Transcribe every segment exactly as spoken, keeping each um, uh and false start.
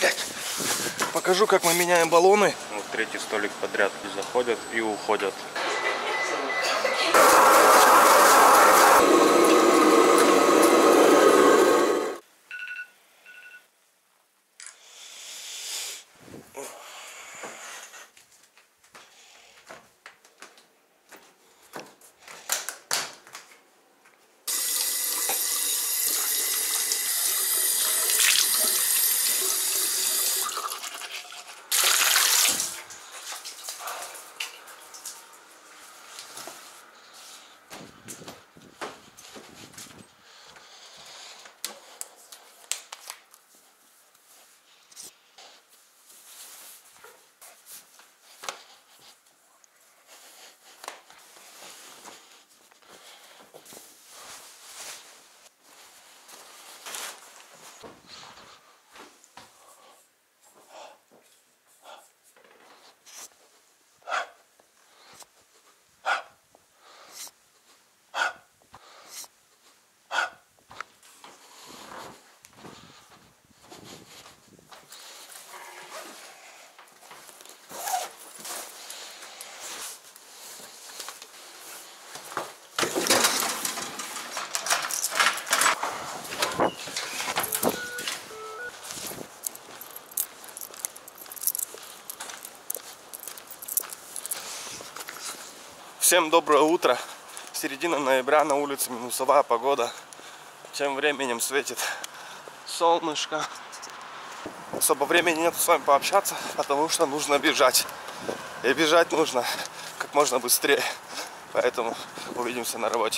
Покажу, как мы меняем баллоны. Вот третий столик подряд заходят и уходят. Всем доброе утро. Середина ноября, на улице минусовая погода. Тем временем светит солнышко. Особо времени нет с вами пообщаться, потому что нужно бежать. И бежать нужно как можно быстрее. Поэтому увидимся на работе.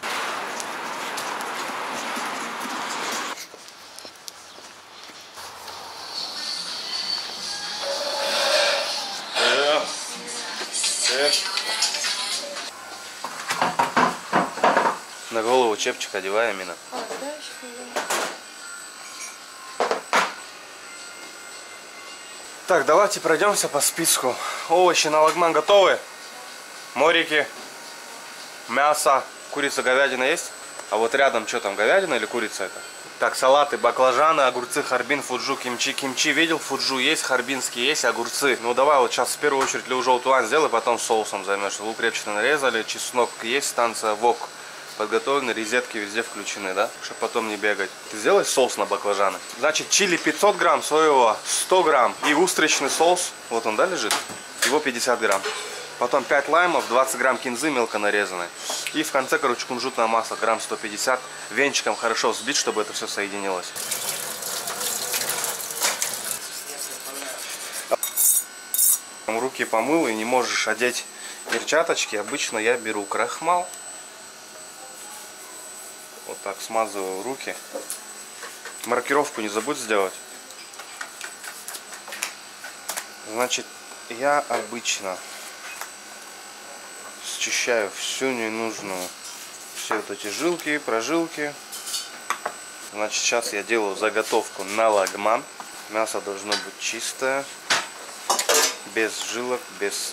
На голову чепчик одеваем именно. А, да, еще. Так, давайте пройдемся по списку. Овощи на лагман готовы. Морики, мясо, курица, говядина есть? А вот рядом что там, говядина или курица это? Так, салаты, баклажаны, огурцы, харбин, фуджу, кимчи. Кимчи видел, фуджу есть, харбинский есть, огурцы. Ну давай вот сейчас в первую очередь леужоу туан сделай, потом соусом займешься. Лук репчатый нарезали, чеснок есть, станция вок подготовлены, розетки везде включены, да? Чтобы потом не бегать. Ты сделай соус на баклажаны. Значит, чили пятьсот грамм, соевого сто грамм. И устричный соус, вот он, да, лежит? Его пятьдесят грамм. Потом пять лаймов, двадцать грамм кинзы мелко нарезанной. И в конце, короче, кунжутное масло, грамм сто пятьдесят. Венчиком хорошо взбить, чтобы это все соединилось. Руки помыл и не можешь одеть перчаточки. Обычно я беру крахмал. Вот так смазываю руки. Маркировку не забудь сделать. Значит, я обычно счищаю всю ненужную, все вот эти жилки, прожилки. Значит, сейчас я делаю заготовку на лагман. Мясо должно быть чистое, без жилок, без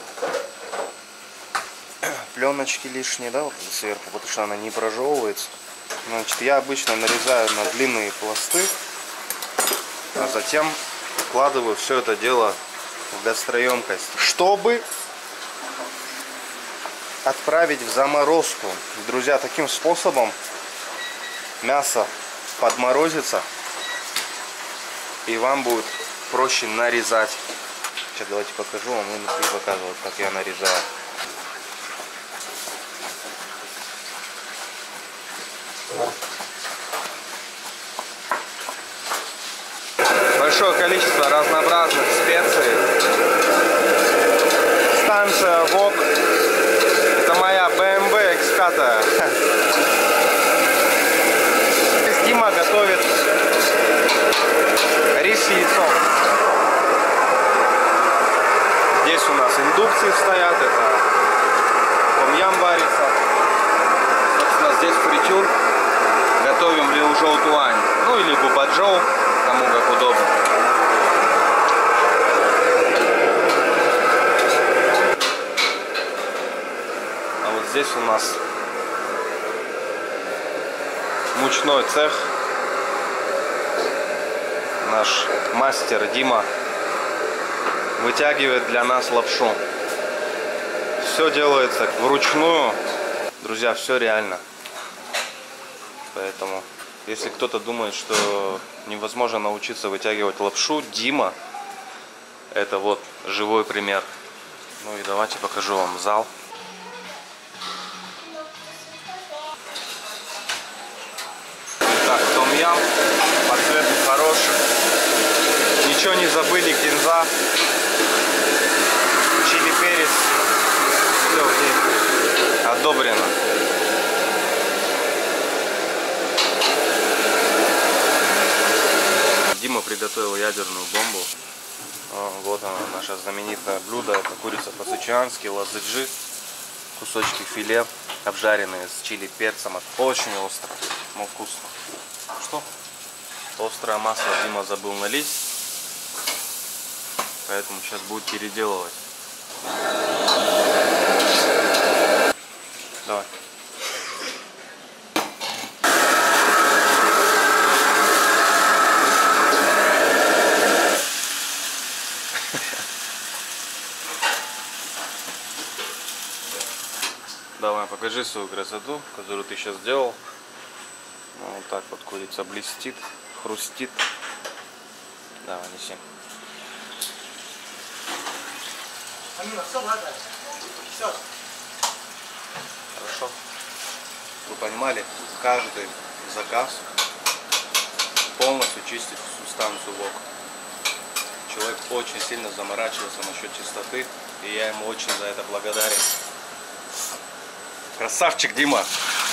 пленочки лишней, да, вот сверху, потому что она не прожевывается. Значит, я обычно нарезаю на длинные пласты, а затем вкладываю все это дело в гастроемкость, чтобы отправить в заморозку. Друзья, таким способом мясо подморозится, и вам будет проще нарезать. Сейчас давайте покажу вам и показывать, как я нарезаю. Большое количество разнообразных специй. Станция вок. Это моя бэ эм вэ икс пять. Дима готовит рис с яйцом. Здесь у нас индукции стоят. Это том-ям варится. Собственно, здесь фритюр. Готовим леужоу туань. Ну или бубаджоу, кому как удобно. А вот здесь у нас мучной цех. наш мастер Дима вытягивает для нас лапшу. Все делается вручную. Друзья, все реально. Поэтому, если кто-то думает, что невозможно научиться вытягивать лапшу, Дима — это вот живой пример. Ну и давайте покажу вам зал. Так, том-ям, по цвету хороший. Ничего не забыли, кинза, чили, перец. Все окей. Одобрено. Дима приготовил ядерную бомбу. Вот она, наше знаменитое блюдо. Это курица по-сычуански, лазыджи, кусочки филе, обжаренные с чили, перцем. Очень остро, но вкусно. Что? Острое масло Дима забыл налить, поэтому сейчас будет переделывать. Давай. Давай, покажи свою красоту, которую ты сейчас сделал. Вот так вот курица блестит, хрустит. Давай, неси. Хорошо. Вы понимали, каждый заказ полностью чистит субстанцию вок. Человек очень сильно заморачивается насчет чистоты, и я ему очень за это благодарен. Красавчик, Дима!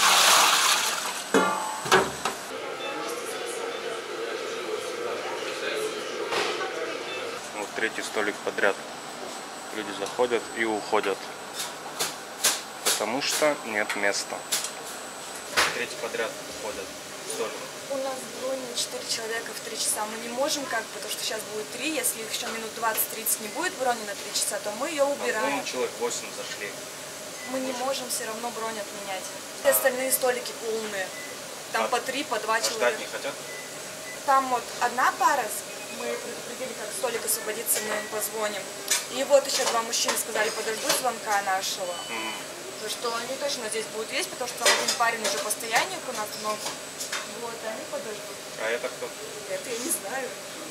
Вот третий столик подряд. Люди заходят и уходят, потому что нет места. Третий подряд уходят. Столик. У нас бронь на четыре человека в три часа. Мы не можем, как, потому что сейчас будет три. Если их еще минут двадцать-тридцать не будет брони на три часа, то мы ее убираем. Ну, человек восемь зашли. Мы не можем все равно бронь отменять. Все остальные столики полные. Там а, по три, по два а человека. Ждать не хотят? Там вот одна пара, мы предупредили, как столик освободится, мы им позвоним. И вот еще два мужчины сказали, подождут звонка нашего. Mm. То, что они точно здесь будут есть, потому что там один парень уже постоянник у нас, но вот они подождут. А это кто? Это я не знаю.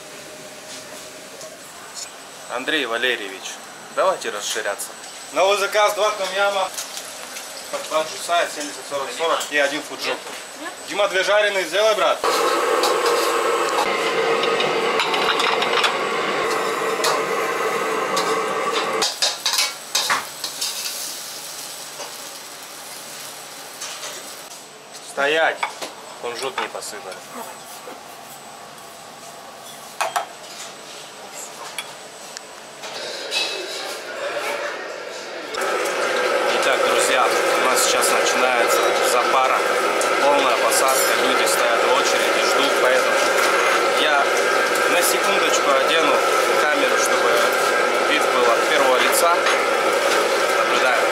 Андрей Валерьевич, давайте расширяться. Новый заказ, два том-яма, под два джуса, семьдесят сорок сорок и один фуджу. Дима, две жареные сделай, брат. Стоять! Кунжут не посыпали. Итак, друзья, у нас сейчас начинается запара, полная посадка, люди стоят в очереди, ждут, поэтому я на секундочку одену камеру, чтобы вид был от первого лица. Наблюдаем.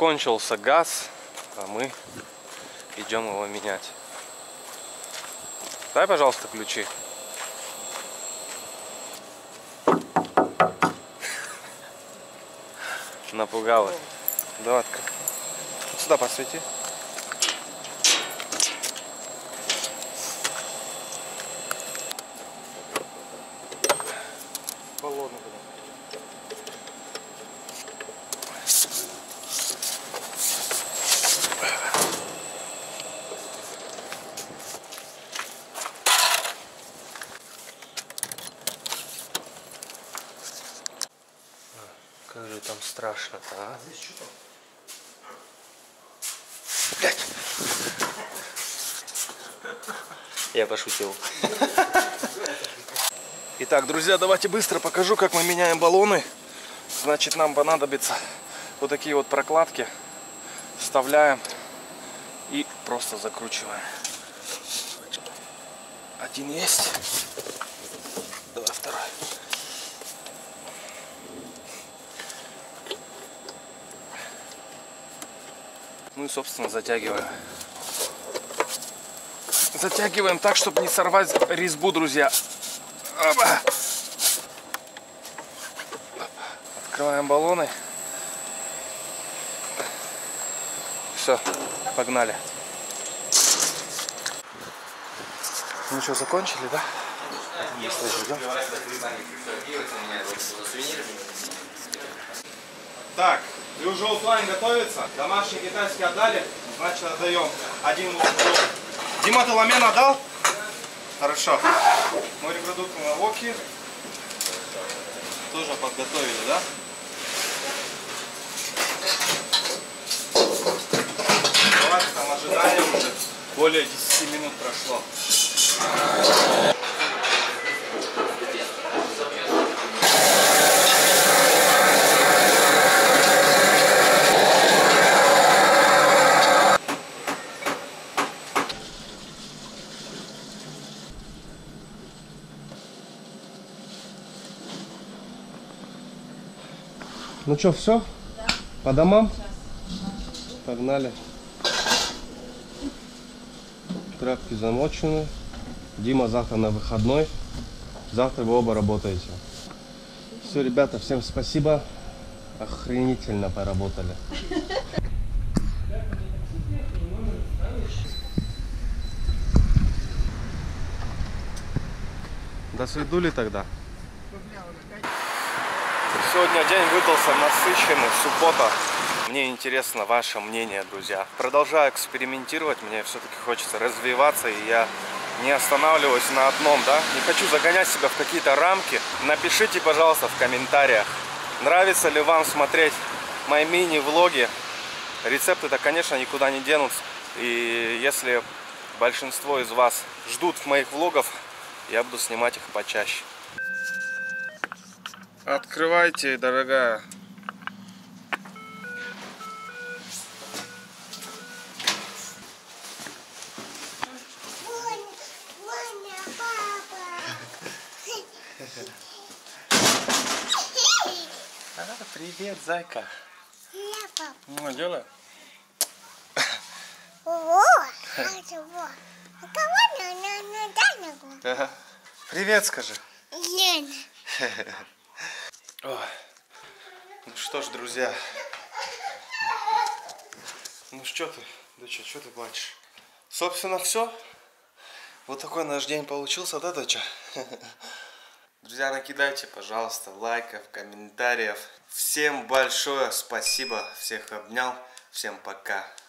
закончился газ, а мы идем его менять. Дай, пожалуйста, ключи. Напугала. Давай, открой. Сюда посвети. Холодно. Как же там страшно-то, а? Блять! Я пошутил. Итак, друзья, давайте быстро покажу, как мы меняем баллоны. Значит, нам понадобится вот такие вот прокладки. Вставляем и просто закручиваем. Один есть. Давай второй. Ну и, собственно, затягиваем. Затягиваем так, чтобы не сорвать резьбу, друзья. Опа. Открываем баллоны. Все, погнали. Ну что, закончили, да? Быстро идем. Так, и уже оффлайн готовится. Домашний китайский отдали, значит отдаем. Один лук. Дима, ты ламен отдал? Хорошо. Морепродукты на воке. Тоже подготовили, да? Давайте там ожидаем уже. Более десяти минут прошло. Ну что, все? Да. По домам? Сейчас. Погнали. Тряпки замочены. Дима завтра на выходной. Завтра вы оба работаете. Все, ребята, всем спасибо. Охренительно поработали. До свидули тогда. Сегодня день выдался насыщенный, суббота. Мне интересно ваше мнение, друзья. Продолжаю экспериментировать, мне все-таки хочется развиваться, и я не останавливаюсь на одном, да? Не хочу загонять себя в какие-то рамки. Напишите, пожалуйста, в комментариях, нравится ли вам смотреть мои мини-влоги. Рецепты-то, конечно, никуда не денутся. И если большинство из вас ждут моих влогов, я буду снимать их почаще. Открывайте, дорогая. Привет, зайка. Ну, делай. Привет, скажи. Ой. Ну что ж, друзья. Ну что ты, доча, что ты плачешь? Собственно, все. Вот такой наш день получился, да, доча? Друзья, накидайте, пожалуйста, лайков, комментариев. Всем большое спасибо. Всех обнял. Всем пока.